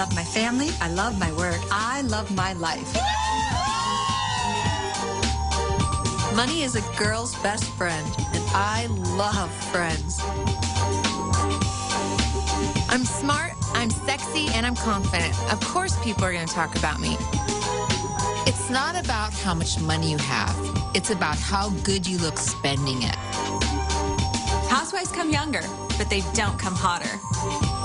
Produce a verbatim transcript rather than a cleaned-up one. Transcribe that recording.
love my family. I love my work. I love my life. Money is a girl's best friend, and I love friends. I'm smart, I'm sexy, and I'm confident. Of course people are going to talk about me. It's not about how much money you have. It's about how good you look spending it. Housewives come younger, but they don't come hotter.